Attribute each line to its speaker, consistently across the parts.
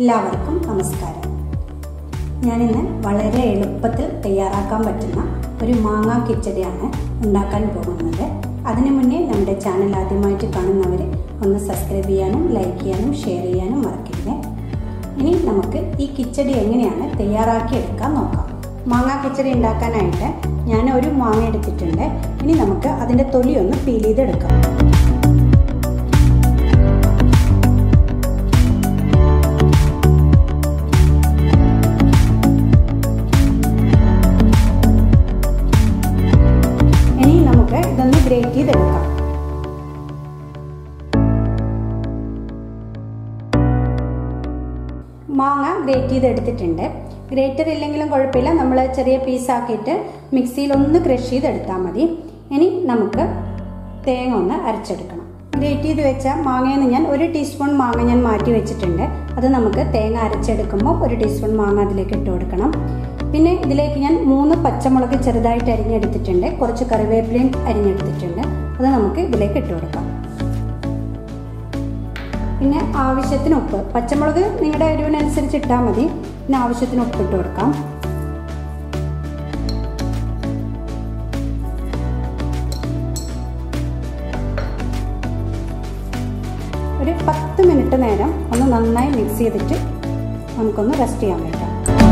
Speaker 1: എല്ലാവർക്കും നമസ്കാരം. ഞാനിന്ന് വളരെ എളുപ്പത്തിൽ തയ്യാറാക്കാൻ പറ്റുന്ന ഒരു മാങ്ങ കിച്ചടിയാണ് ഉണ്ടാക്കാൻ പോകുന്നത്. അതിനു മുന്നേ നമ്മുടെ ചാനൽ ആദ്യമായിട്ട് കാണുന്നവർ ഒന്ന് സബ്സ്ക്രൈബ് ചെയ്യാനും ലൈക്ക് ചെയ്യാനും ഷെയർ ചെയ്യാനും മറക്കരുത്. ഇനി നമുക്ക് ഈ കിച്ചടി എങ്ങനെയാണ് തയ്യാറാക്കി എടുക്കാൻ നോക്കാം. മാങ്ങ കിച്ചടി ഉണ്ടാക്കാനായിട്ട് ഞാൻ ഒരു മാങ്ങ എടുത്തിട്ടുണ്ട്. ഇനി നമുക്ക് അതിൻ്റെ തൊലി ഒന്ന് പീൽ ചെയ്തെടുക്കാം. ഇതൊന്ന് ഗ്രേറ്റ് ചെയ്തെടുക്കാം. മാങ്ങ ഗ്രേറ്റ് ചെയ്തെടുത്തിട്ടുണ്ട്. ഗ്രേറ്റർ ഇല്ലെങ്കിലും കുഴപ്പമില്ല, നമ്മൾ ചെറിയ പീസാക്കിയിട്ട് മിക്സിയിൽ ഒന്ന് ക്രഷ് ചെയ്തെടുത്താൽ മതി. ഇനി നമുക്ക് തേങ്ങ ഒന്ന് അരച്ചെടുക്കണം. ഗ്രേറ്റ് ചെയ്ത് വെച്ച മാങ്ങയിൽ നിന്ന് ഞാൻ 1 ടീസ്പൂൺ മാങ്ങ ഞാൻ മാറ്റി വെച്ചിട്ടുണ്ട്. അത് നമുക്ക് തേങ്ങ അരച്ചെടുക്കുമ്പോൾ 1 ടീസ്പൂൺ മാങ്ങ അതിലേക്ക് ഇട്ട് കൊടുക്കണം. പിന്നെ ഇതിലേക്ക് ഞാൻ 3 പച്ചമുളക് ചെറുതായിട്ട് അരിഞ്ഞെടുത്തിട്ടുണ്ട്. കുറച്ച് കറിവേപ്പിലയും അരിഞ്ഞെടുത്തിട്ടുണ്ട്. അത് നമുക്ക് ഇതിലേക്ക് ഇട്ട് കൊടുക്കാം. പിന്നെ ആവശ്യത്തിന് ഉപ്പ്. പച്ചമുളക് നിങ്ങളുടെ എരിവിനനുസരിച്ച് ഇട്ടാൽ മതി. പിന്നെ ആവശ്യത്തിന് ഉപ്പ് ഇട്ട് കൊടുക്കാം. ഒരു 10 മിനിറ്റ് നേരം ഒന്ന് നന്നായി മിക്സ് ചെയ്തിട്ട് നമുക്കൊന്ന് റെസ്റ്റ് ചെയ്യാൻ പറ്റാം.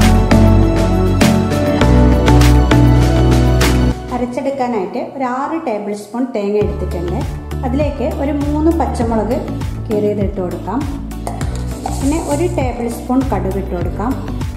Speaker 1: അരച്ചെടുക്കാനായിട്ട് ഒരു 6 ടേബിൾ സ്പൂൺ തേങ്ങ എടുത്തിട്ടുണ്ട്. അതിലേക്ക് ഒരു 3 പച്ചമുളക് കീറിയത് ഇട്ട് കൊടുക്കാം. പിന്നെ 1 ടേബിൾ സ്പൂൺ കടുക് ഇട്ട് കൊടുക്കാം.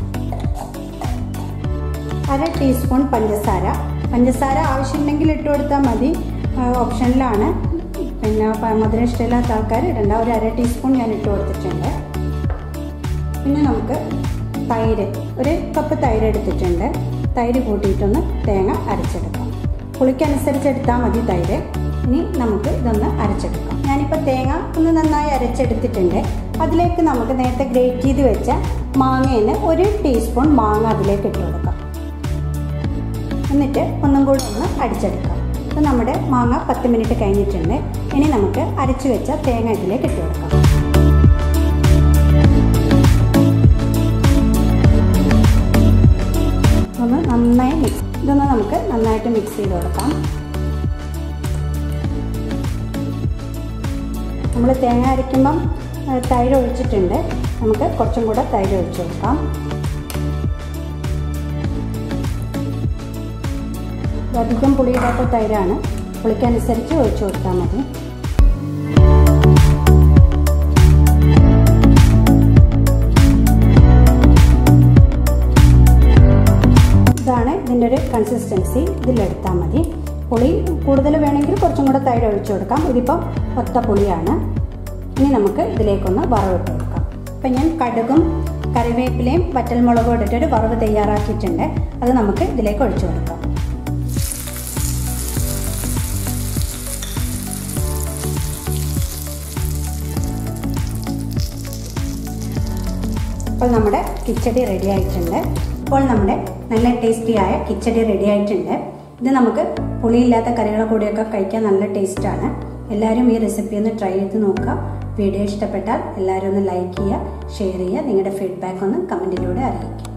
Speaker 1: 1/2 ടീസ്പൂൺ പഞ്ചസാര ആവശ്യമുണ്ടെങ്കിൽ ഇട്ട് കൊടുത്താൽ മതി, ഓപ്ഷനിലാണ്. പിന്നെ മധുരം ഇഷ്ടമില്ലാത്ത ആൾക്കാർ ഇടണ്ട. ഒരു 1/2 ടീസ്പൂൺ ഞാൻ ഇട്ട് കൊടുത്തിട്ടുണ്ട്. പിന്നെ നമുക്ക് തൈര്, 1 കപ്പ് തൈര് എടുത്തിട്ടുണ്ട്. തൈര് കൂട്ടിയിട്ടൊന്ന് തേങ്ങ അരച്ചെടുക്കാം. പുളിക്കനുസരിച്ച് എടുത്താൽ മതി തൈര്. ഇനി നമുക്ക് ഇതൊന്ന് അരച്ചെടുക്കാം. ഞാനിപ്പോൾ തേങ്ങ ഒന്ന് നന്നായി അരച്ചെടുത്തിട്ടുണ്ട്. അതിലേക്ക് നമുക്ക് നേരത്തെ ഗ്രേറ്റ് ചെയ്ത് വെച്ച മാങ്ങയിൽ 1 ടീസ്പൂൺ മാങ്ങ അതിലേക്ക് ഇട്ട് കൊടുക്കാം. എന്നിട്ട് ഒന്നും കൂടി ഒന്ന് അടിച്ചെടുക്കാം. അപ്പോൾ നമ്മുടെ മാങ്ങ 10 മിനിറ്റ് കഴിഞ്ഞിട്ടുണ്ട്. ഇനി നമുക്ക് അരച്ചു വെച്ച തേങ്ങ ഇതിലേക്ക് ഇട്ട് കൊടുക്കാം. ഇതൊന്ന് നമുക്ക് നന്നായിട്ട് മിക്സ് ചെയ്ത് കൊടുക്കാം. നമ്മൾ തേങ്ങ അരയ്ക്കുമ്പം തൈര് ഒഴിച്ചിട്ടുണ്ട്. നമുക്ക് കുറച്ചും കൂടെ തൈര് ഒഴിച്ചു കൊടുക്കാം. അധികം പുളിയിടാത്ത തൈരാണ്, പുളിക്കനുസരിച്ച് ഒഴിച്ചു കൊടുത്താൽ മതി. ഇതാണ് ഇതിൻ്റെ ഒരു കൺസിസ്റ്റൻസി. ഇതിലെടുത്താൽ മതി. പുളി കൂടുതൽ വേണമെങ്കിൽ കുറച്ചും കൂടെ തൈര് ഒഴിച്ചു കൊടുക്കാം. ഇതിപ്പം ഒത്ത പുളിയാണ്. ഇനി നമുക്ക് ഇതിലേക്കൊന്ന് വറവിട്ട് കൊടുക്കാം. അപ്പം ഞാൻ കടുകും കറിവേപ്പിലയും വറ്റൽമുളകും ഇട്ടിട്ടൊരു വറവ് തയ്യാറാക്കിയിട്ടുണ്ട്. അത് നമുക്ക് ഇതിലേക്ക് ഒഴിച്ചു കൊടുക്കാം. അപ്പോൾ നമ്മുടെ കിച്ചടി റെഡി ആയിട്ടുണ്ട്. ഇപ്പോൾ നമ്മുടെ നല്ല ടേസ്റ്റിയായ കിച്ചടി റെഡി ആയിട്ടുണ്ട്. ഇത് നമുക്ക് പുളിയില്ലാത്ത കറികളെ കൂടെയൊക്കെ കഴിക്കാൻ നല്ല ടേസ്റ്റാണ്. എല്ലാവരും ഈ റെസിപ്പി ഒന്ന് ട്രൈ ചെയ്ത് നോക്കുക. വീഡിയോ ഇഷ്ടപ്പെട്ടാൽ എല്ലാവരും ഒന്ന് ലൈക്ക് ചെയ്യുക, ഷെയർ ചെയ്യുക. നിങ്ങളുടെ ഫീഡ്ബാക്ക് ഒന്ന് കമൻറ്റിലൂടെ അറിയിക്കുക.